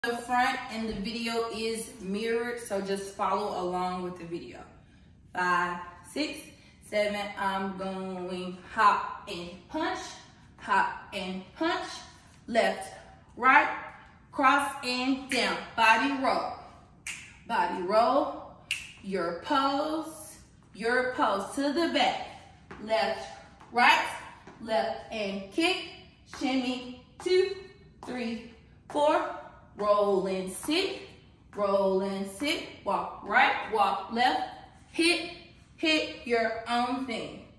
The front and the video is mirrored, so just follow along with the video. 5, 6, 7, I'm going hop and punch, left, right, cross and down, body roll, your pose to the back, left, right, left and kick, shimmy, 2, 3, 4, roll and sit, walk right, walk left, hit your own thing.